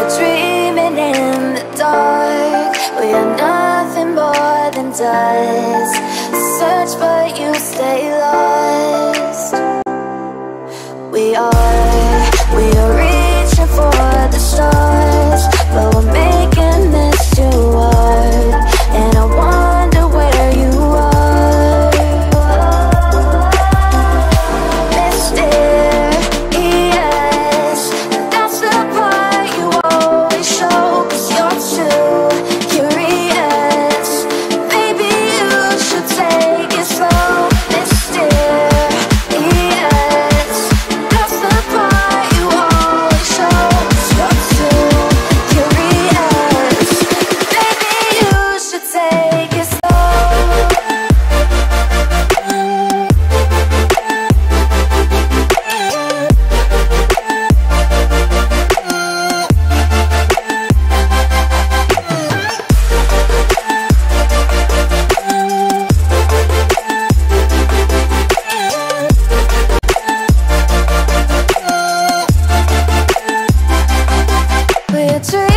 We're dreaming in the dark. We are nothing more than dust. Search but you stay lost. We are reaching for the stars, but we're making this too hard. And I wonder where you are. Mysterious, that's the part you always show. 'Cause you're too curious. Maybe you should take it slow. Mysterious, that's the part you always show. 'Cause you're too curious. Maybe you should take it slow. We're